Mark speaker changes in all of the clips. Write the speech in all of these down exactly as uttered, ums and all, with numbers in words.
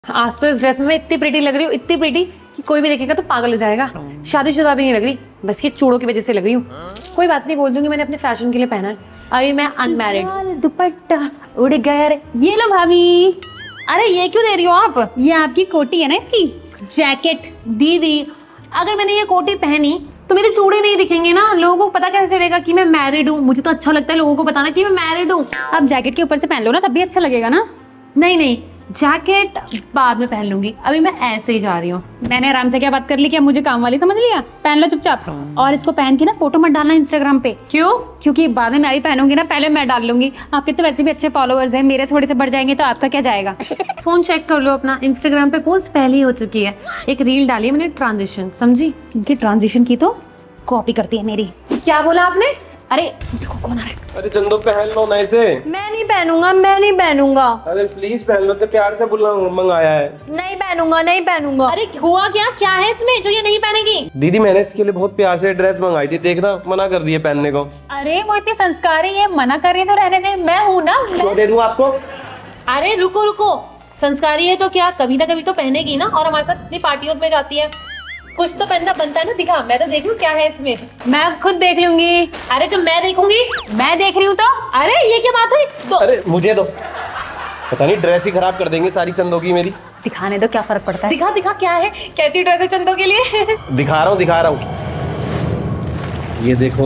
Speaker 1: आज तो इस ड्रेस में इतनी प्रिटी लग रही हूँ, इतनी प्रिटी कि कोई भी देखेगा तो पागल हो जाएगा। शादीशुदा भी नहीं लग रही, बस ये चूड़ों की वजह से लग रही हूँ। कोई बात नहीं, बोल दूंगी मैंने अपने फैशन के लिए पहना है। अभी मैं अनमैरिड। दुपट्टा उड़ गया रे। ये लो भाभी।
Speaker 2: अरे ये क्यों दे रही हो आप?
Speaker 1: ये आपकी कोटी है ना, इसकी जैकेट। दीदी अगर मैंने ये कोटी पहनी तो मेरे चूड़े नहीं दिखेंगे ना, लोगों को पता कैसे चलेगा कि मैं मैरिड हूँ। मुझे तो अच्छा लगता है लोगों को बताना कि मैं मैरिड हूँ।
Speaker 2: आप जैकेट के ऊपर से पहन लो ना, तब भी अच्छा लगेगा ना।
Speaker 1: नहीं नहीं, जैकेट बाद में पहन लूंगी, अभी मैं ऐसे ही जा रही हूँ।
Speaker 2: मैंने आराम से क्या बात कर ली, क्या मुझे काम वाली समझ लिया? पहन लो चुपचाप। और इसको पहन के ना फोटो मत डालना इंस्टाग्राम पे।
Speaker 1: क्यों?
Speaker 2: क्योंकि बाद में मैं भी पहनूंगी ना, पहले मैं डाल लूंगी। आपके तो वैसे भी अच्छे फॉलोअर्स हैं, मेरे थोड़े से बढ़ जाएंगे तो आपका क्या जाएगा।
Speaker 1: फोन चेक कर लो अपना, इंस्टाग्राम पे पोस्ट पहले ही हो चुकी है। एक रील डाली है मैंने, ट्रांजिशन, समझी?
Speaker 2: इनकी ट्रांजिशन की तो कॉपी करती है मेरी।
Speaker 1: क्या बोला आपने?
Speaker 2: अरे देखो कौन आ रहा है।
Speaker 3: अरे चंदो पहन लो ना इसे।
Speaker 4: मैं नहीं पहनूंगा, मैं नहीं पहनूंगा।
Speaker 3: अरे प्लीज पहन लो, तो प्यार से बुला मंगाया है।
Speaker 4: नहीं पहनूंगा, नहीं पहनूंगा।
Speaker 1: अरे हुआ क्या? क्या है इसमें जो ये नहीं पहनेगी?
Speaker 3: दीदी मैंने इसके लिए बहुत प्यार से ड्रेस मंगाई थी, देखना मना कर रही है पहनने को।
Speaker 2: अरे वो इतनी संस्कारी है, मना कर रही है तो रहने दे। मैं हूँ ना,
Speaker 3: मैं दे दूँ आपको।
Speaker 1: अरे रुको रुको, संस्कारी है तो क्या, कभी ना कभी तो पहनेगी ना। और हमारे साथ इतनी पार्टियों में जाती है, कुछ तो पहनना बनता है ना। दिखा, मैं तो देख लूं क्या है इसमें।
Speaker 2: मैं खुद देख लूंगी।
Speaker 1: अरे जो मैं देखूंगी,
Speaker 2: मैं देख रही हूँ तो।
Speaker 1: अरे ये क्या बात है? तो
Speaker 3: अरे मुझे दो, पता नहीं ड्रेस ही खराब कर देंगे सारी चंदो की मेरी।
Speaker 2: दिखाने दो, क्या फर्क पड़ता है।
Speaker 1: दिखा दिखा, क्या है, कैसी ड्रेस है चंदो के लिए?
Speaker 3: दिखा रहा हूँ दिखा रहा हूँ, ये देखो।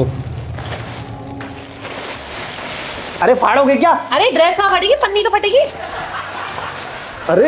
Speaker 3: अरे फाड़ोगे क्या?
Speaker 1: अरे ड्रेस कहाँ फटेगी, पन्नी तो फटेगी।
Speaker 3: अरे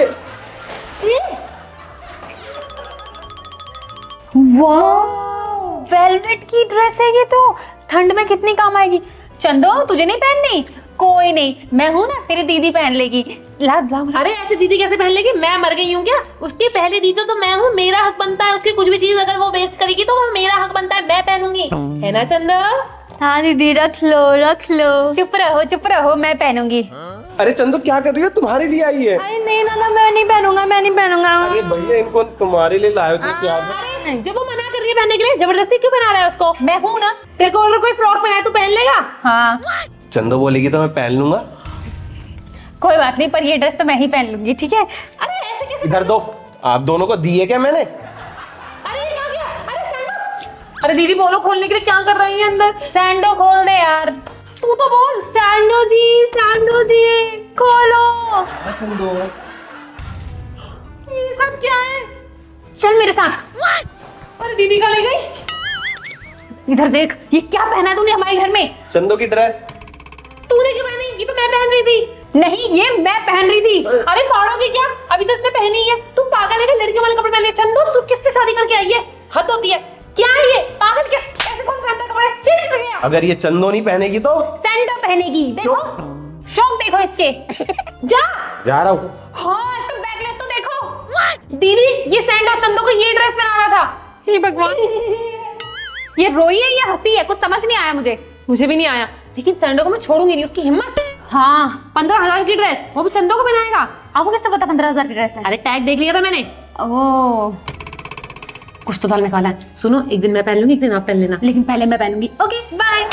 Speaker 2: वाह, वेलवेट की ड्रेस है ये तो। ठंड में कितनी काम आएगी। चंदो तुझे नहीं पहननी? कोई नहीं, मैं हूं ना, तेरी दीदी पहन लेगी। ला ला।
Speaker 1: अरे ऐसे दीदी कैसे पहन लेगी? मैं मर गई हूँ क्या? उसके पहले दीदी तो मैं हूँ, मेरा हक बनता है उसकी कुछ भी चीज अगर वो वेस्ट करेगी तो वो मेरा हक बनता है, मैं पहनूंगी, है ना चंदो?
Speaker 4: हाँ दीदी रख लो रख लो।
Speaker 2: चुप रहो चुप रहो, मैं पहनूंगी।
Speaker 3: अरे चंदो क्या कर रही हो, तुम्हारे लिए आई है।
Speaker 4: अरे नहीं ना ना, मैं नहीं पहनूंगा, मैं नहीं पहनूंगा।
Speaker 3: अरे भैया इनको तुम्हारे लिए लाए थे प्यार में।
Speaker 1: अरे जब वो मना कर रही है पहनने के लिए, जबरदस्ती क्यों पहना रहा है उसको?
Speaker 2: मैं हूं ना।
Speaker 1: तेरे को अगर कोई फ्रॉक पहनाए तो पहन लेगा?
Speaker 2: हाँ
Speaker 3: चंदो बोलेगी तो मैं पहन लूंगा।
Speaker 2: कोई बात नहीं, पर ये ड्रेस तो मैं ही पहन लूंगी, ठीक है?
Speaker 1: अरे ऐसे कैसे?
Speaker 3: इधर दो, आप दोनों को दी है क्या मैंने?
Speaker 1: अरे ये आ गया। अरे सैंडो। अरे दीदी बोलो खोलने के लिए, क्या कर रही है अंदर?
Speaker 2: सैंडो खोल दे यार।
Speaker 1: तू तो बोल।
Speaker 4: सैंडो जी, सैंडो जी खोलो।
Speaker 3: चंदो
Speaker 1: ये सब क्या है?
Speaker 2: चल मेरे साथ।
Speaker 1: अरे दीदी कहाँ ले गई?
Speaker 2: इधर देख, ये क्या पहना है तूने हमारे घर में?
Speaker 3: चंदो की ड्रेस।
Speaker 1: तूने क्यों पहनी? ये तो मैं पहन रही थी।
Speaker 2: नहीं, ये मैं पहन रही थी।
Speaker 1: अरे फाड़ोगी क्या? अभी तो इसने पहनी है। तू पागल है क्या? लड़कियों वाले कपड़े पहन लिए। चंदो तू किससे शादी करके आई है? हद होती है। क्या है ये? पागल क्या? ऐसे कौन पहनता है कपड़े? चिढ़ गया।
Speaker 3: अगर ये चंदो नहीं पहनेगी तो
Speaker 2: सैंडो पहनेगी। देखो शौक देखो इसके।
Speaker 1: जा
Speaker 3: जा रहा हूँ।
Speaker 1: हाँ इसका बैकलेस तो देखो। दीदी ये सैंडो चंदो को ये ड्रेस पहना रहा था।
Speaker 2: हे भगवान, ये रोई है या हंसी है? कुछ समझ नहीं आया मुझे।
Speaker 1: मुझे भी नहीं आया, लेकिन सैंडो को मैं छोड़ूंगी नहीं। उसकी हिम्मत।
Speaker 2: हाँ,
Speaker 1: पंद्रह हजार की ड्रेस, वो भी चंदो को पहनाएगा।
Speaker 2: आपको कैसे पता पंद्रह हजार की ड्रेस है?
Speaker 1: अरे टैग देख लिया था मैंने।
Speaker 2: ओह,
Speaker 1: कुछ तो दाल में काला है। सुनो, एक दिन मैं पहन लूंगी, एक दिन आप पहन लेना।
Speaker 2: लेकिन पहले मैं पहनूंगी।
Speaker 1: Okay bye.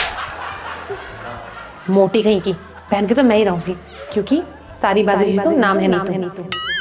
Speaker 1: मोटी कहीं की पहन के तो मैं ही रहूंगी, क्योंकि सारी बातें तो नाम है नहीं तो।